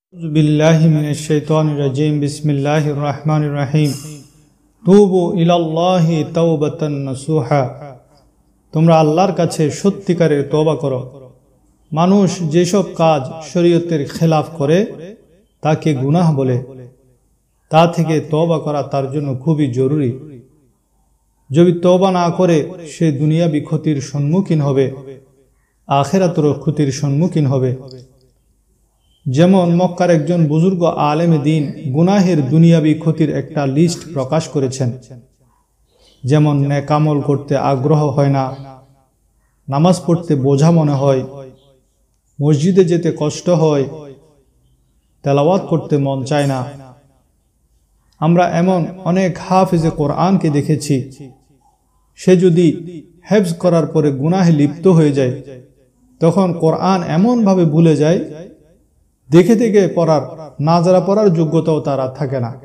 আউযু বিল্লাহি মিনাশ শাইতানির রাজিম বিসমিল্লাহির রহমানির রহিম তুবু ইলাল্লাহি তাওবাতান নাসুহা তোমরা আল্লাহর কাছে সত্যিকারের তওবা করো। মানুষ যেসব কাজ শরীয়তের খেলাফ করে তাকে গুনাহ বলে, তা থেকে তওবা করা তার জন্য খুবই জরুরি। যদি তওবা না করে সে দুনিয়াবি ক্ষতির সম্মুখীন হবে, আখিরাতেরও ক্ষতির সম্মুখীন হবে। যেমন মক্কার একজন বুজুর্গ আলেমে দ্বীন গুনাহের দুনিয়াবি ক্ষতির একটা লিস্ট প্রকাশ করেছেন। যেমন নেক আমল করতে আগ্রহ হয় না, নামাজ পড়তে বোঝা মনে হয়, মসজিদে যেতে কষ্ট হয়, তেলাওয়াত করতে মন চায় না। আমরা এমন অনেক হাফেজে কোরআনকে দেখেছি, সে যদি হেফজ করার পরে গুনাহে লিপ্ত হয়ে যায় তখন কোরআন এমনভাবে ভুলে যায়, দেখে দেখে পড়ার নাজারা পড়ার যোগ্যতাও তারা থাকে না।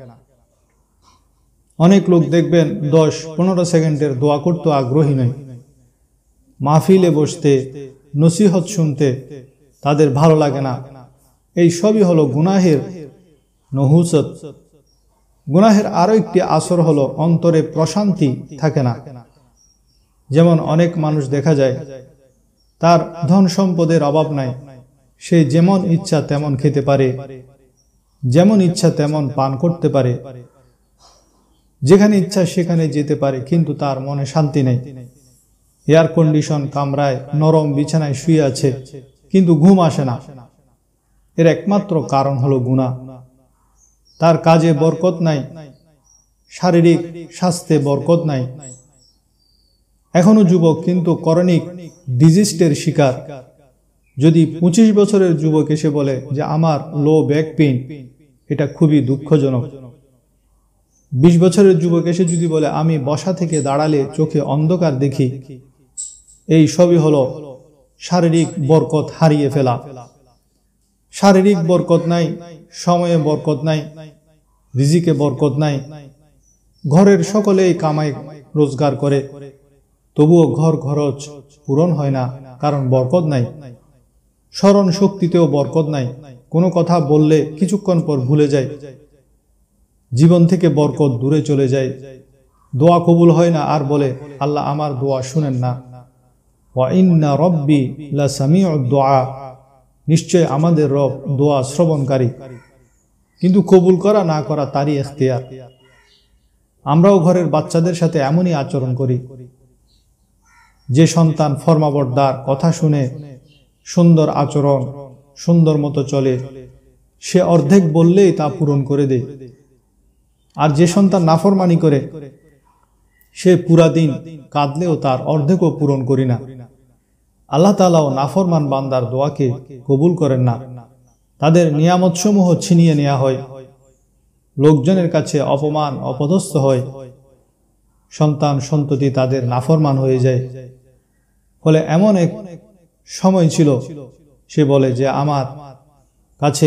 অনেক লোক দেখবেন 10-15 সেকেন্ডের দোয়া করতে আগ্রহী নয়। মাহফিলে বসতে, নসিহত শুনতে তাদের ভালো লাগে না। এই সবই হলো গুনাহের নহুসত। গুনাহের আরো একটি আসর হলো অন্তরে প্রশান্তি থাকে না। যেমন অনেক মানুষ দেখা যায় তার ধন সম্পদের অভাব নাই, সে যেমন ইচ্ছা তেমন খেতে পারে, যেমন ইচ্ছা তেমন পান করতে পারে, যেখানে ইচ্ছা সেখানে যেতে পারে, কিন্তু তার মনে শান্তি নেই। এয়ার কন্ডিশন কামরায় নরম বিছানায় শুয়ে আছে কিন্তু ঘুম আসে না। এর একমাত্র কারণ হলো গুনাহ। তার কাজে বরকত নাই, শারীরিক স্বাস্থ্যে বরকত নাই। এখনো যুবক কিন্তু করনিক ডিজিজের শিকার। যদি 25 বছরের যুবক এসে বলে যে আমার লো ব্যাক পেইন, এটা খুবই দুঃখজনক। 20 বছরের যুবক এসে যদি বলে আমি বসা থেকে দাঁড়ালে চোখে অন্ধকার দেখি, এই সবই হলো শারীরিক বরকত হারিয়ে ফেলা। শারীরিক বরকত নাই, সময়ে বরকত নাই, রিজিকে বরকত নাই। ঘরের সকলেই কামাই রোজগার করে, তবুও ঘর খরচ পূরণ হয় না, কারণ বরকত নাই। স্মরণ শক্তিতেও বরকত নাই, কোনো কথা বললে কিছুক্ষণ পর ভুলে যায়, জীবন থেকে বরকত দূরে চলে যায়। দোয়া কবুল হয় না, আর বলে আল্লাহ আমার দোয়া শুনেন না। ওয়া ইন্না রব্বি লাসামিউদ দুআ, নিশ্চয় আমাদের রব দোয়া শ্রবণকারী। কিন্তু কবুল করা না করা তারই ইখতিয়ার। আমরাও ঘরের বাচ্চাদের সাথে এমনই আচরণ করি। যে সন্তান ফরমাবরদার, কথা শুনে, সুন্দর আচরণ, সুন্দর মতো চলে, সে অর্ধেক বললেই তা পূরণ করে দেয়। আর যে সন্তান নাফরমানি করে, সে পুরা দিন কাঁদলেও তার অর্ধেকও পূরণ করি না। আল্লাহ তাআলাও নাফরমান বান্দার দোয়াকে কবুল করেন না। তাদের নিয়ামত সমূহ ছিনিয়ে নেওয়া হয়, লোকজনের কাছে অপমান অপদস্থ হয়, সন্তান সন্ততি তাদের নাফরমান হয়ে যায়। ফলে এমন এক সময় ছিল, সে বলে যে আমার কাছে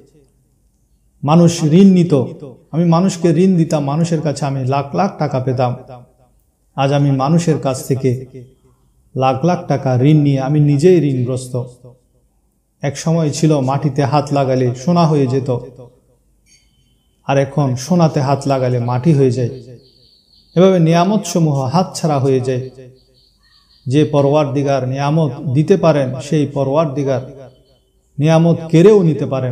মানুষ ঋণ নিত, আমি মানুষকে ঋণ দিতাম, মানুষের কাছে আমি লাখ লাখ টাকা পেতাম। আজ আমি মানুষের কাছ থেকে লাখ লাখ টাকা ঋণ নিয়ে আমি নিজেই ঋণগ্রস্ত। এক সময় ছিল মাটিতে হাত লাগালে সোনা হয়ে যেত, আর এখন সোনাতে হাত লাগালে মাটি হয়ে যায়। এভাবে নিয়ামত সমূহ হাতছাড়া হয়ে যায়। যে পরওয়ারদিগার নিয়ামত দিতে পারেন, সেই পরওয়ারদিগার নিয়ামত কেড়েও নিতে পারেন।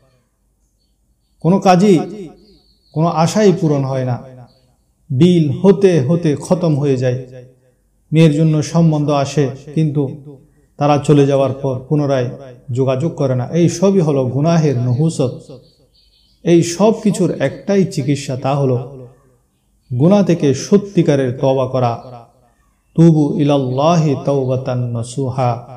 কোনো কাজই, কোনো আশাই পূরণ হয় না। ডিল হতে হতে খতম হয়ে যায়। মেয়ের জন্য সম্বন্ধ আসে, কিন্তু তারা চলে যাওয়ার পর পুনরায় যোগাযোগ করে না। এই সবই হলো গুনাহের নহুসত। এই সব কিছুর একটাই চিকিৎসা, তা হলো গুনাহ থেকে সত্যিকারের তওবা করা। তুবু ইলাল্লাহি তাওবাতান নাসুহা।